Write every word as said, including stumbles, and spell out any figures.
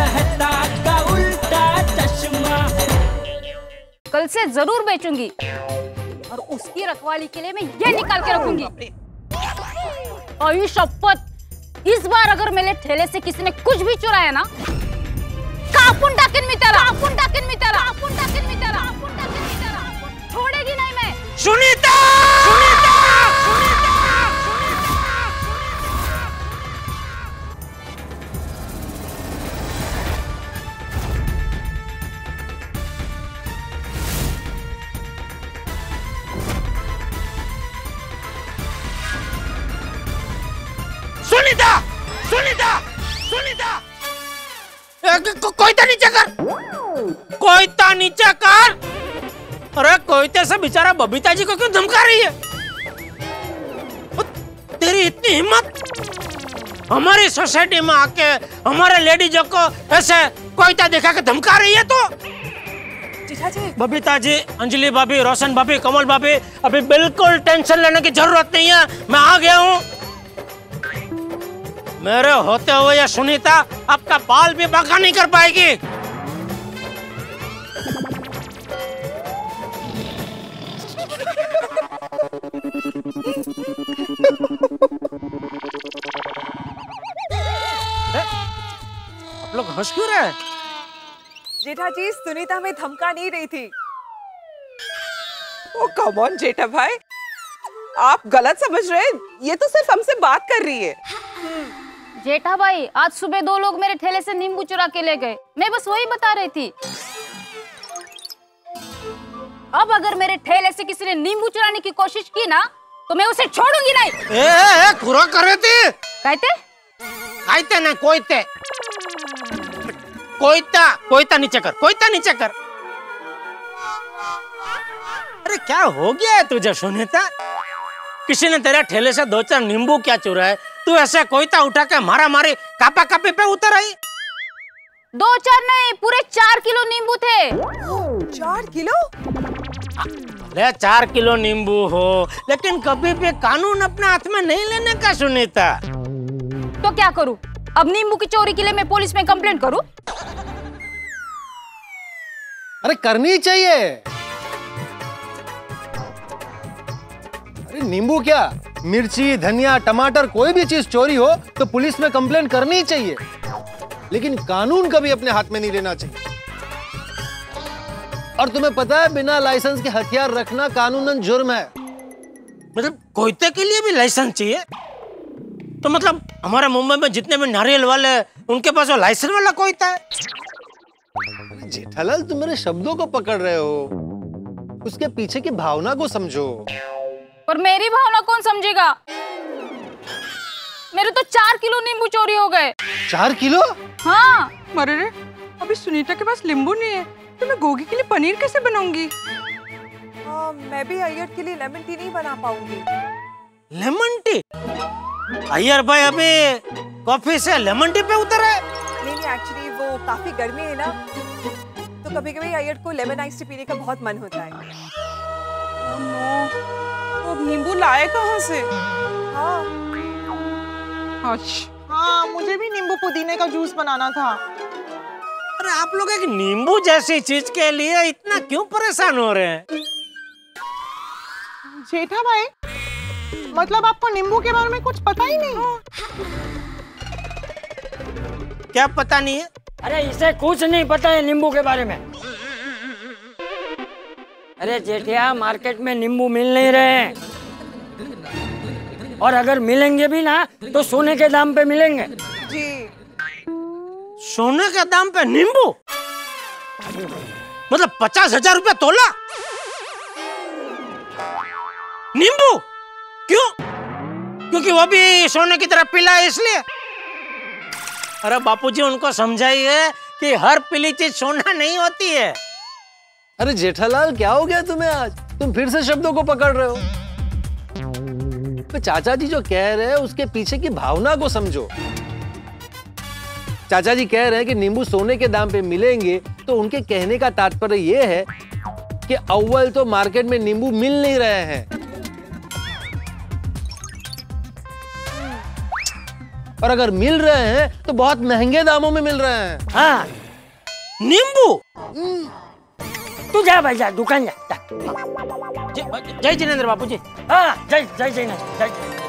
मेहता का उल्टा चश्मा। कल से जरूर बेचूंगी और उसकी रखवाली के लिए मैं ये निकाल के रखूंगी। और शपथ, इस बार अगर मेरे ठेले से किसी ने कुछ भी चुराया ना, कापुन टाकिन मी तेरा, कापुन टाकिन मी तेरा, कापुन टाकिन मी तेरा, कापुन टाकिन मी तेरा, छोड़ेगी नहीं मैं। सुनीता! सुनीता! सुनीता! सुनीता! सुनीता! को, कोयता नीचे कर, कोयता नीचे कर। अरे कोयते से बेचारा बबीता जी को क्यों धमका रही है? तेरी इतनी हिम्मत, हमारी सोसाइटी में आके हमारे लेडीजों को ऐसे कोयता दिखा के धमका रही है? तो जी। बबीता जी, अंजलि भाभी, रोशन भाभी, कमल भाभी, अभी बिल्कुल टेंशन लेने की जरूरत नहीं है, मैं आ गया हूँ। मेरे होते हुए ये सुनीता आपका बाल भी बांका नहीं कर पाएगी। आप लोग हंस क्यों रहे हैं? जेठा जी, सुनीता हमें धमका नहीं रही थी। ओ कम ऑन जेठा भाई, आप गलत समझ रहे हैं, ये तो सिर्फ हमसे बात कर रही है। जेठा भाई, आज सुबह दो लोग मेरे ठेले से नींबू चुरा के ले गए, मैं बस वही बता रही थी। अब अगर मेरे ठेले से किसी ने नींबू चुराने की कोशिश की ना, तो मैं उसे छोड़ूंगी नहीं। ए, ए, ए, खुरा करे थे। कहते? कहते नहीं, कोयते। कोयता, कोयता नीचे कर, कोयता नीचे कर। अरे क्या हो गया है तुझे सुनीता? किसी ने तेरे ठेले से दो चार नींबू क्या चुराए, तू ऐसे कोयता उठा के मारा मारी कापा कापी पे उतर आई? दो चार नहीं, पूरे चार किलो नींबू थे। चार किलो? ले चार किलो नींबू हो, लेकिन कभी भी कानून अपने हाथ में नहीं लेने का सुनीता। तो क्या करूं? अब नींबू की चोरी के लिए मैं पुलिस में कंप्लेंट करूं? अरे करनी चाहिए। अरे नींबू क्या, मिर्ची, धनिया, टमाटर, कोई भी चीज चोरी हो तो पुलिस में कंप्लेंट करनी ही चाहिए, लेकिन कानून कभी अपने हाथ में नहीं लेना चाहिए। और तुम्हें पता है, बिना लाइसेंस के हथियार रखना कानूनन जुर्म है। मतलब कोयते के लिए भी लाइसेंस चाहिए? तो मतलब हमारे मुंबई में जितने भी नारियल वाले, उनके पास वो लाइसेंस वाला कोयता है? जेठालाल, तुम मेरे शब्दों को पकड़ रहे हो, उसके पीछे की भावना को समझो। पर मेरी भावना कौन समझेगा? मेरे तो चार किलो नींबू चोरी हो गए। चार किलो? हाँ। अरे रे, अभी सुनीता के पास नींबू नहीं है, तो मैं गोगी के लिए पनीर कैसे बनाऊंगी? आ, मैं भी अय्यर के लिए लेमन टी नहीं बना पाऊंगी। Lemon tea? अय्यर भाई अभी कॉफी से लेमन टी पे उतर है? नहीं नहीं, एक्चुअली वो काफी गर्मी है ना, तो कभी कभी अय्यर को लेमन आइस टी पीने का बहुत मन होता है। तो नींबू लाए कहाँ से? हाँ अच्छा, हाँ मुझे भी नींबू पुदीने का जूस बनाना था। अरे आप लोग एक नींबू जैसी चीज के लिए इतना क्यों परेशान हो रहे हैं? जेठा भाई, मतलब आपको नींबू के बारे में कुछ पता ही नहीं? क्या पता नहीं है? अरे इसे कुछ नहीं पता है नींबू के बारे में। अरे जेठिया, मार्केट में नींबू मिल नहीं रहे हैं, और अगर मिलेंगे भी ना तो सोने के दाम पे मिलेंगे। जी। सोने के दाम पे नींबू? मतलब पचास हजार रुपया तोला नींबू? क्यों? क्योंकि वो भी सोने की तरह पीला है इसलिए? अरे बापूजी, उनको समझाइए कि हर पीली चीज सोना नहीं होती है। अरे जेठालाल, क्या हो गया तुम्हें आज? तुम फिर से शब्दों को पकड़ रहे हो। तो चाचा जी जो कह रहे हैं उसके पीछे की भावना को समझो। चाचा जी कह रहे हैं कि नींबू सोने के दाम पे मिलेंगे, तो उनके कहने का तात्पर्य ये है कि अव्वल तो मार्केट में नींबू मिल नहीं रहे हैं, और अगर मिल रहे हैं तो बहुत महंगे दामों में मिल रहे हैं। हाँ नींबू? तू जा भाई जा दुकान जा, जा। जय जय जिनेंद्र बापू जी। हाँ जय जय जय जय जय